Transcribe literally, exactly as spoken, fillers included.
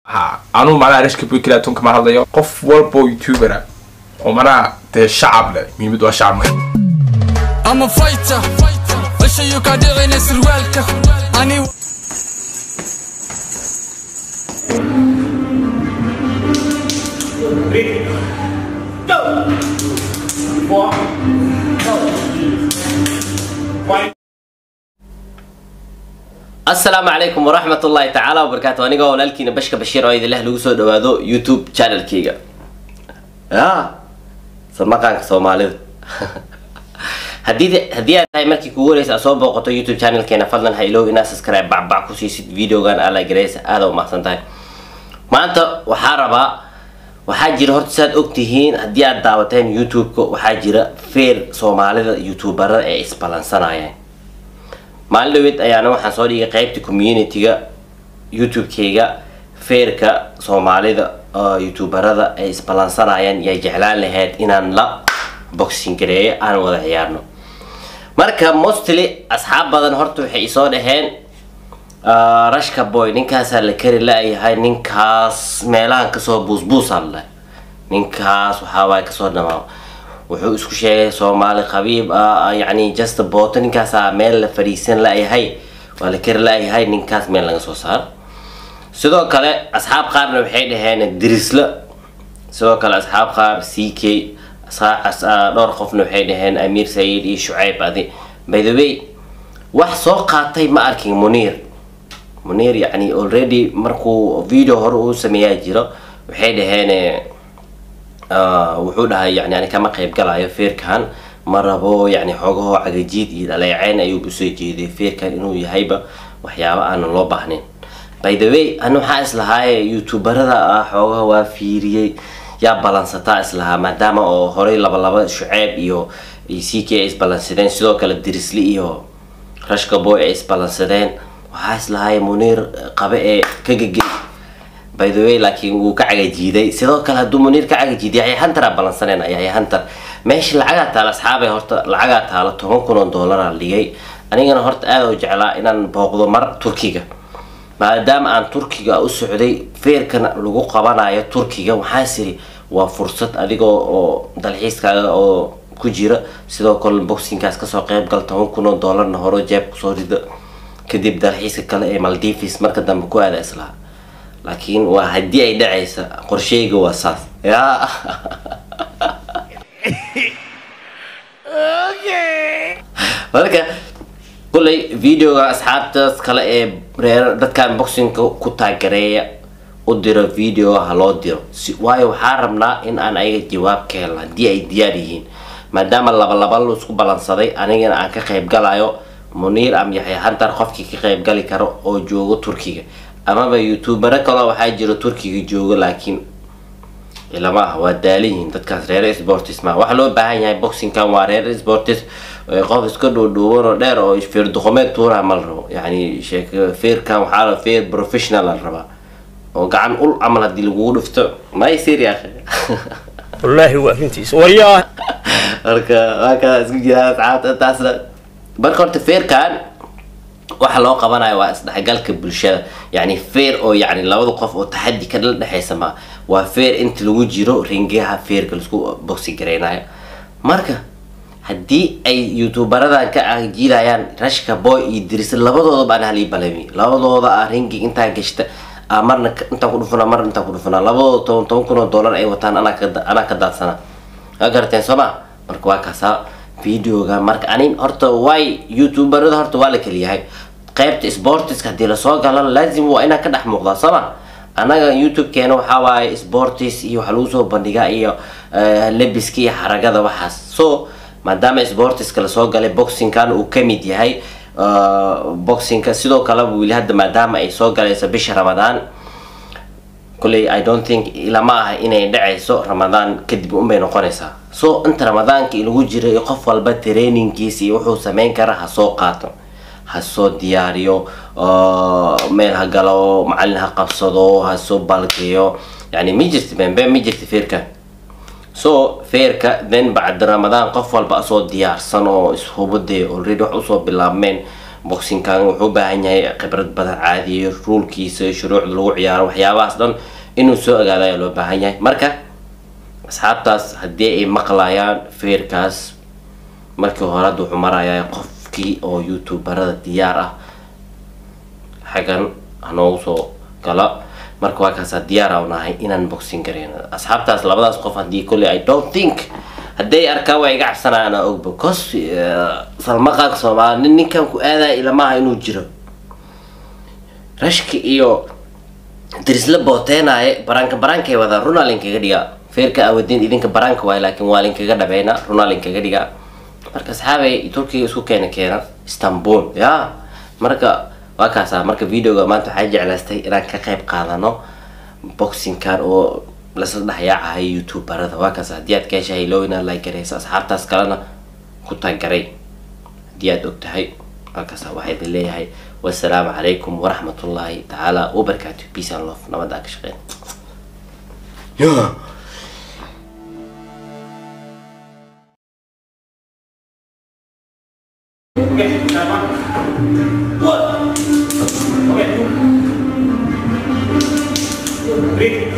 ها أنا ما أعرفش كيف كده تونك ما هذا يقف والبو يوتيوبر ومنا تشعب له مين بدو شعب I'm a fighter وش يقدر ينسر والك أنا السلام عليكم ورحمة الله تعالى وبركاته. أنا قاول لكن بشكا بشير عيد الله لوسو دوادو يوتيوب channel كيغا يا سماقانك سوماليد هدي هدي هاي مركي كوريس أصوب وقتو يوتيوب channel كينا فضلا هايلو إنا سبسكرايب بعد بعد كوسيسيت فيديو كان على جريس هذا وما سنتاي ما أنت وحاربة وحاجر هرت ساد أكتهين هدي الدعوتين يوتيوب وحاجر فير سوماليد يوتيوبر إيش بالانسنا يعني maalin dhawid ayaana waxaan soo dhigay qaybta community-ga YouTube-kayga feerka Soomaalida oo YouTuberada ay isbalansanayaan iyo jeclaan lahayd inaan la boxing gareeyo aan wada ciyaarno. Marka mostly asxaab badan horta waxay soo dhaheen Rashka boy ninkaas la kari laayahay ninkaas meelahan ka soo buusbuusan leh ninkaas waxa way ka soo dhamaa wuxuu isku sheegay Soomaali qabiib ah yani just bootan ninkaas meel la fariisan la yahay wala kar la yahay ninkaas meel laga soo saar sidoo kale asxaab qaarna waxay dhaheen dirisla sidoo kale asxaab qaar C K saas dhowr qofna waxay dhaheen Amir Said iyo Shuaib adi by the way wax soo qaatay ma arkin Munir Munir yani already markuu video hore uu sameeyay jiro waxay dhaheen wuxuu dhahay yani ani kama qayb galayo feerkan marabo yani xogaho cagajiid iyo dhaleeceen ayuu u soo jeeday feerkan inuu yahayba waxyaabo aan loo baahnayn by the way anu waxa islahay youtuberada ah xogaha waa fiiriyay ya balansata islaha maadaama oo hore laba laba Shuaib iyo C K is balansadeen sidoo kale Dirisli iyo Rashka boy is balansadeen waxa islahay Munir qabe ee ka gagay by the way laakiin uu ka cagajiiday sidoo kale haduu Munir ka cagajiiday ay hantar balansaneen ay hantar meesha lacag taala asxaabay horta lacag taala toban kun oo dollar aan dhigay anigana horta aad u jeclaa inaan booqdo mar Turkiga maadaama aan Turkiga u socday feerkan lagu qabanayo Turkiga waxa siri waa fursad adigoo oo dalxiiskaaga oo ku jira sidoo kale boxingkaas ka soo qayb gal toban kun oo dollar na horo jeeb ku soo rida kadib dalxiiska kale ee Maldives marka dambe ku aada islaa لكن وهدي أي دعيسة قرشيق وصاص يا مركا كل فيديو أصحاب تسكلا إيه رير ده كان بوكسينج كتاجرية ودير فيديو هلو دير واي وحارمنا إن أنا أي جواب كلا دي أي دياريين ما دام الله بالله بالله سكو بالانصدي أنا جن أنا كخيب قلايو منير أم يحيى هنتر خفكي كخيب قالي كرو أو جوجو تركيا أما بيوتيوبر كلا waxaa jiro Turkiga jooga laakiin ilama waa daaliin dadka reer sports ma waxa loo baahan yahay boxing kan waa reer sports qof iska dhoodhooban oo dheer oo feer document tuura mal rabo yani sheek feer kan waxa la feer professional raba oo gacan ul amal hadii lagu dhufto ma yisir ya akhi wallahi waa fintiis wariyaa arka aka isku jira saacad taas barkoorta feer kan waxa loo qabanayo waa isdhaxgalka bulshada yani feer oo yani labada qof oo taxaddi ka dhaxaysa ma waa feer inta lagu jiro ringaha feerka isku boxing gareenayo marka hadii ay youtuberada ka ajiilayaan Rashka boy iyo Diris labadooda baan hali balami labadooda ah ringi inta gashta amarna inta ku dhufana mar inta ku dhufana labadooda toban kun oo dollar ay wataan ana ka ana ka daadsana agarteen soma marka waa kaasa فيديوغا marka anin horta way youtuberada horta waa la kaliyahay qaybta sports ka dila soo galan laazim waa ina ka dhax muuqda sama anaga youtube keena waxa waay sports iyo waxa lagu soo bandhigaa iyo lebiski iyo xaragada waxaas so maadaama sports kala soo galay boxing kan uu kamid yahay boxing ka sidoo kale wiil hadda maadaama ay soo galayso bisha Ramadan كلي I don't think إلا ما إني دعيسو رمضان كدب أمي نقنيسا so أنت رمضان كي لو جري يقف والبا ترينين كيسي وحو سمين كره هسو قاتم هسو دياريو آه ميل هقلو معلنها قبصدو هسو بالكيو يعني ميجرت بين بين ميجرت فيركا so فيركا then بعد رمضان قف والبا أصو ديار سنو اسهو بدي already وحو صو باللامين boxingkan wuxuu u baahan yahay khibrad badan caadiyo ruulkiisa shuruucda lagu ciyaaro waxyaabahaas dhan inuu soo ogaado ayaa loo baahan yahay. marka asxaabtaas haddii ay maqlayaan feerkaas markii hore hadda wuxuu marayaa qofkii oo youtuberada diyaar ah xagan hanoogu soo gala. marka waa kaasa diyaar ah unahay inaan boxing gareyno asxaabtaas labadaas qof haddii kulli I don't think hadday arkaan waa iga cabsanayaan og because salmaqaanka Soomaali ninkan ku aadaa ilamaha inuu jiro rashki iyo dirisla booteenaye baranka barankay wada Ronaldo kaga dhiga feerka awadin idinka baranka waay laakiin waa linkaga dhabeena Ronaldo kaga dhiga. marka asxaabay Turkiga isku keena keena Istanbul ya marka waa kaasa marka videoga maanta waxay jeclaystay inaan ka qayb qaadano boxing kan oo la sadexyaacahay youtuberada. waa kaasa haddii aad ka heshay lowina like gareysa asxaabtaas kalena ku taageeray haddii aad ogtahay. waa kaasa waxay idin leeyahay wassalaamu calaykum waraxmatullaahi tacaala wabarakaatu. peace and love nabada ka shaqeyn. Okay, one. Okay, two. Three.